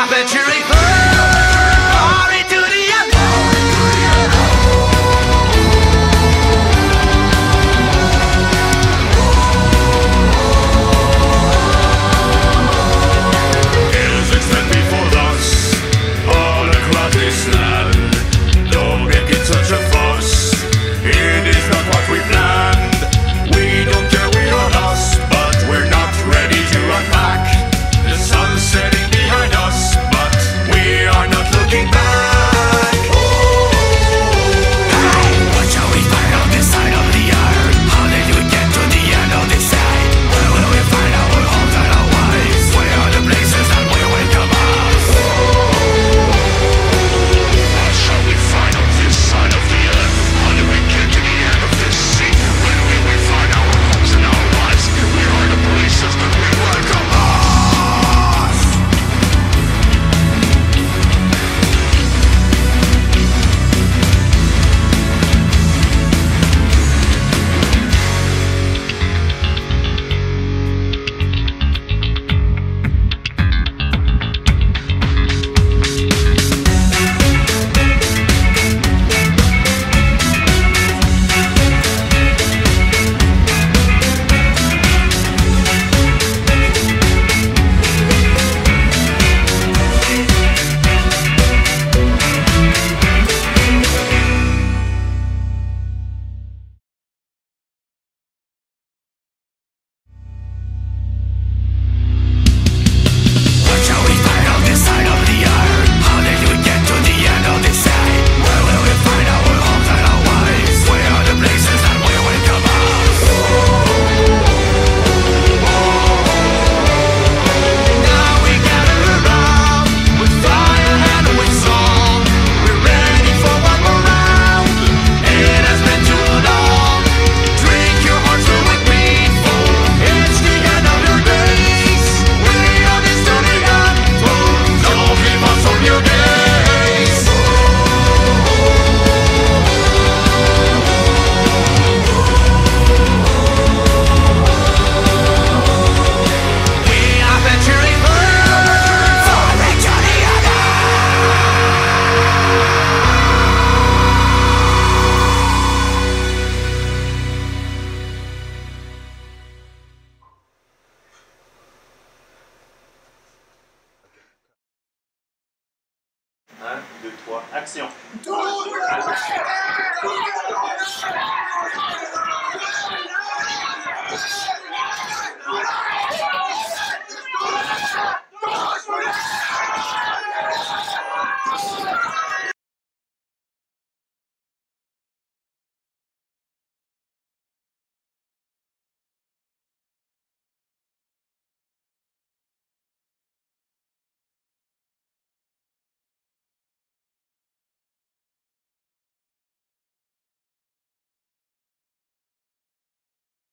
Venturing far into the Hills extend before us, all across this land. Don't make it such a fuss, it is not what we planned. We don't care, we are lost, but we're not ready to unpack. The sun's setting behind us, but we are not looking back. Hey, what shall we find on this side of the earth? How did we get to the end of this day? Where will we find our homes and our wives? Where are the places that will welcome us? What shall we find on this side of the earth? How did we get to the end of this sea? Where will we find our homes and our wives? Where are the places that will welcome us? Un, deux, trois, action!